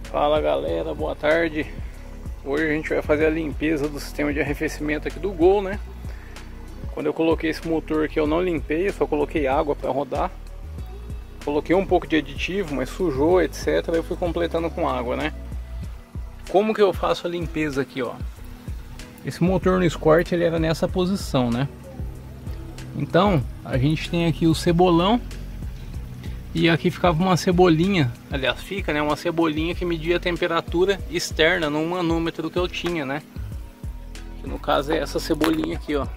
Fala galera, boa tarde. Hoje a gente vai fazer a limpeza do sistema de arrefecimento aqui do Gol, né? Quando eu coloquei esse motor aqui eu não limpei, eu só coloquei água para rodar. Coloquei um pouco de aditivo, mas sujou, etc. Eu fui completando com água, né? Como que eu faço a limpeza aqui, ó? Esse motor no Escort ele era nessa posição, né? Então a gente tem aqui o cebolão. E aqui ficava uma cebolinha, aliás fica, né, uma cebolinha que media a temperatura externa num manômetro que eu tinha, né? Que no caso é essa cebolinha aqui, ó.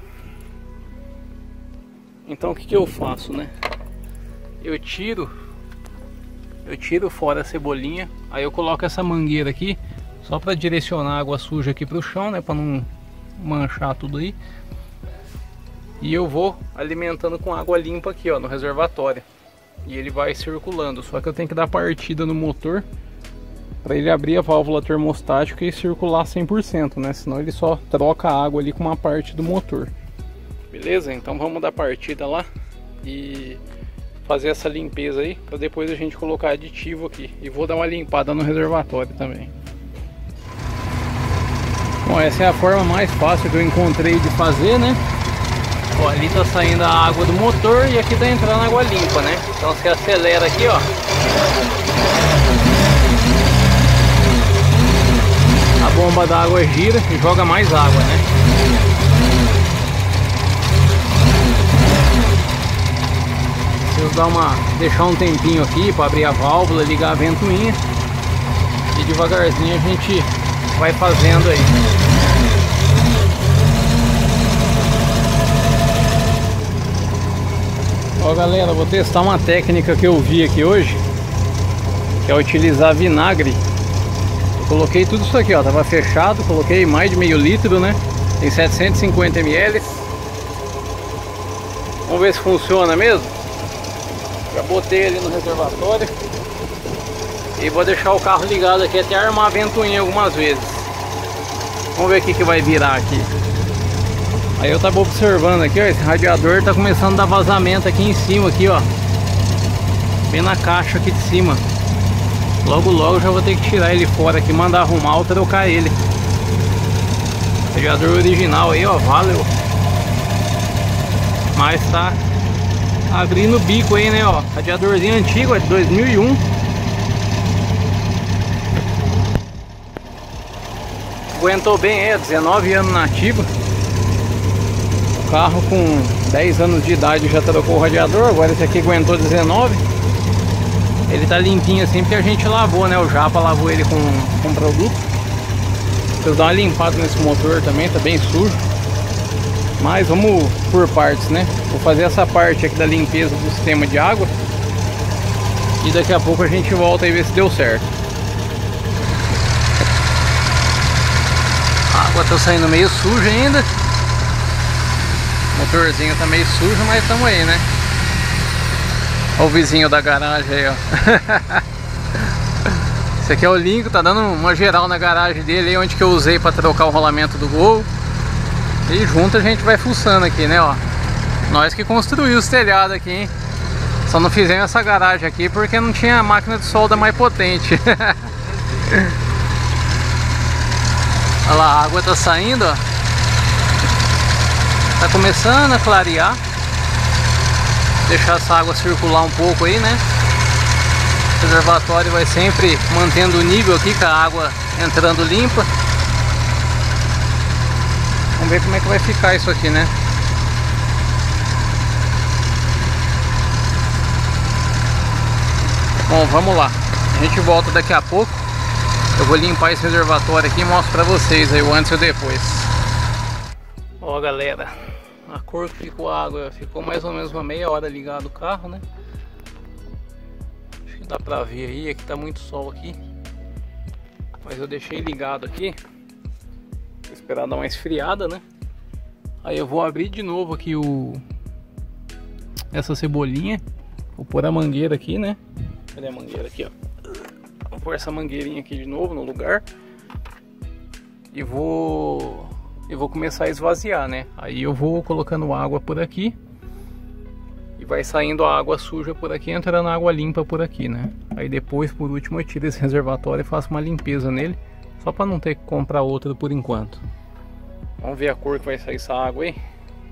Então o que eu faço, né? Eu tiro fora a cebolinha, aí eu coloco essa mangueira aqui só para direcionar a água suja aqui para o chão, né, para não manchar tudo aí. E eu vou alimentando com água limpa aqui, ó, no reservatório. E ele vai circulando, só que eu tenho que dar partida no motor para ele abrir a válvula termostática e circular 100%, né? Senão ele só troca a água ali com uma parte do motor. Beleza? Então vamos dar partida lá e fazer essa limpeza aí, para depois a gente colocar aditivo aqui. E vou dar uma limpada no reservatório também. Bom, essa é a forma mais fácil que eu encontrei de fazer, né? Ó, ali tá saindo a água do motor e aqui tá entrando água limpa, né? Então você acelera aqui, ó. A bomba da água gira e joga mais água, né? Preciso deixar um tempinho aqui para abrir a válvula, ligar a ventoinha. E devagarzinho a gente vai fazendo aí. Ó galera, vou testar uma técnica que eu vi aqui hoje, que é utilizar vinagre. Eu coloquei tudo isso aqui, ó, tava fechado, coloquei mais de meio litro, né? Tem 750 ml. Vamos ver se funciona mesmo. Já botei ali no reservatório e vou deixar o carro ligado aqui até armar a ventoinha algumas vezes. Vamos ver o que vai virar aqui. Aí eu tava observando aqui, ó, esse radiador tá começando a dar vazamento aqui em cima, aqui, ó. Bem na caixa aqui de cima. Logo logo já vou ter que tirar ele fora aqui, mandar arrumar ou trocar ele. Radiador original aí, ó, valeu. Mas tá abrindo o bico aí, né, ó. Radiadorzinho antigo, é de 2001. Aguentou bem, 19 anos na ativa. Carro com 10 anos de idade já trocou o radiador, agora esse aqui aguentou 19. Ele tá limpinho assim porque a gente lavou, né? O Japa lavou ele com produto. Preciso dar uma limpada nesse motor também, tá bem sujo. Mas vamos por partes, né? Vou fazer essa parte aqui da limpeza do sistema de água e daqui a pouco a gente volta e ver se deu certo. A água tá saindo meio suja ainda. O motorzinho tá meio sujo, mas estamos aí, né? Olha o vizinho da garagem aí, ó. Esse aqui é o Lincoln, tá dando uma geral na garagem dele aí, onde que eu usei para trocar o rolamento do Gol. E junto a gente vai fuçando aqui, né, ó. Nós que construímos os telhados aqui, hein? Só não fizemos essa garagem aqui porque não tinha a máquina de solda mais potente. Olha lá, a água tá saindo, ó. Tá começando a clarear. Deixar essa água circular um pouco aí, né? O reservatório vai sempre mantendo o nível aqui com a água entrando limpa. Vamos ver como é que vai ficar isso aqui, né? Bom, vamos lá. A gente volta daqui a pouco. Eu vou limpar esse reservatório aqui e mostro pra vocês aí o antes e o depois. Ó galera, a cor que ficou a água, ficou mais ou menos uma meia hora ligado o carro, né? Acho que dá pra ver aí, aqui tá muito sol aqui. Mas eu deixei ligado aqui. Vou esperar dar uma esfriada, né? Aí eu vou abrir de novo aqui essa cebolinha. Vou pôr a mangueira aqui, né? Cadê a mangueira aqui, ó? Vou pôr essa mangueirinha aqui de novo no lugar. E vou começar a esvaziar, né? Aí eu vou colocando água por aqui e vai saindo a água suja por aqui, entrando água limpa por aqui, né? Aí depois, por último, eu tiro esse reservatório e faço uma limpeza nele, só para não ter que comprar outro por enquanto. Vamos ver a cor que vai sair essa água aí.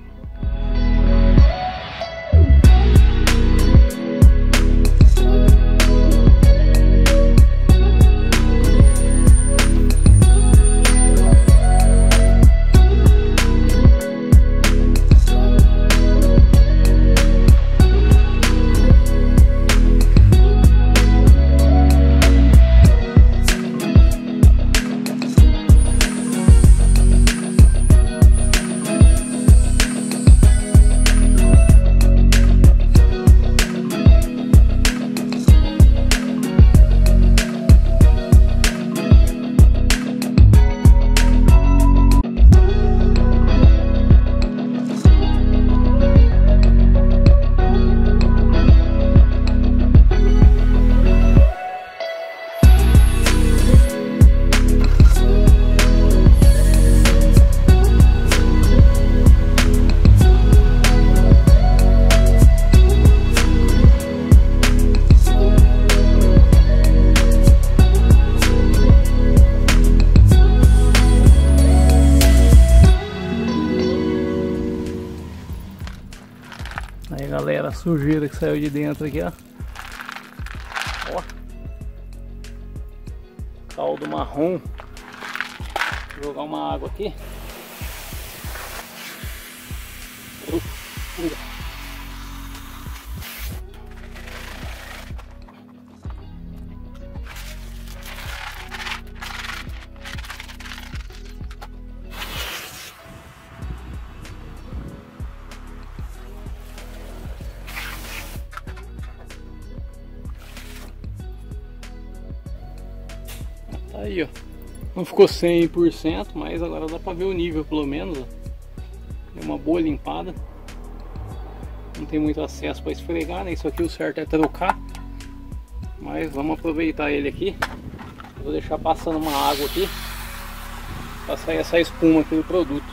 Aí galera, a sujeira que saiu de dentro aqui, ó. Ó. Caldo marrom. Vou jogar uma água aqui. Aí, ó, não ficou 100%, mas agora dá pra ver o nível pelo menos, ó. É uma boa limpada. Não tem muito acesso para esfregar, né? Isso aqui o certo é trocar, mas vamos aproveitar ele aqui. Vou deixar passando uma água aqui para sair essa espuma aqui do produto.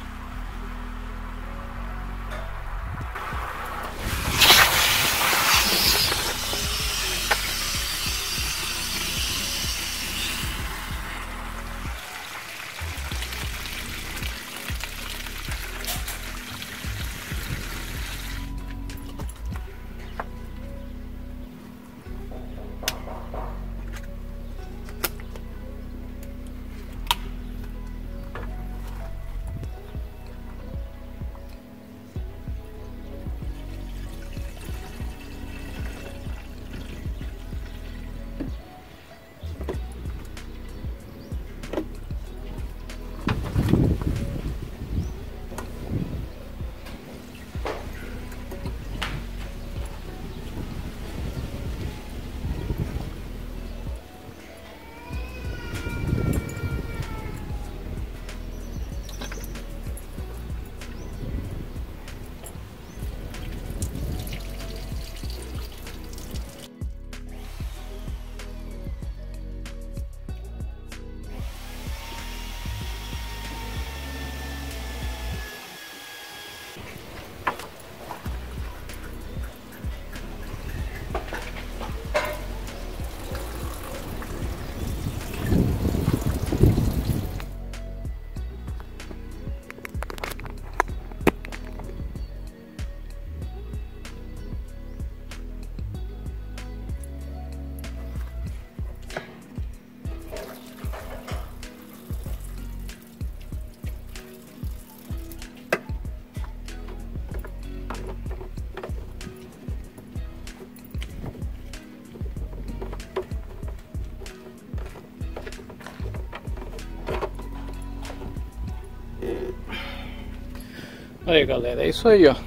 Aí galera, é isso aí, ó.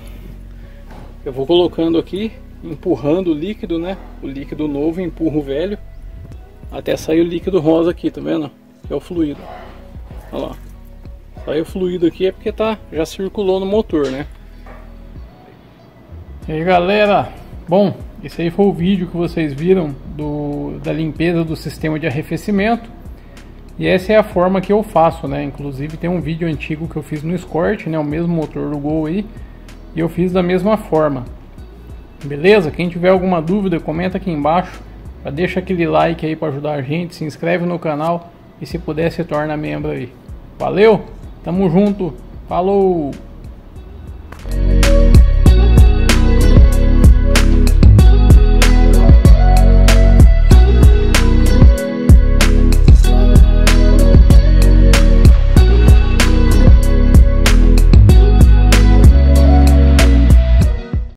Eu vou colocando aqui, empurrando o líquido, né? O líquido novo empurra o velho até sair o líquido rosa aqui, tá vendo? Que é o fluido. Olha lá. Saiu o fluido aqui é porque já circulou no motor, né? E aí galera, bom, esse aí foi o vídeo que vocês viram da limpeza do sistema de arrefecimento. E essa é a forma que eu faço, né? Inclusive tem um vídeo antigo que eu fiz no Escort, né? O mesmo motor do Gol aí. E eu fiz da mesma forma. Beleza? Quem tiver alguma dúvida, comenta aqui embaixo. Deixa aquele like aí para ajudar a gente, se inscreve no canal e se puder se torna membro aí. Valeu, tamo junto, falou!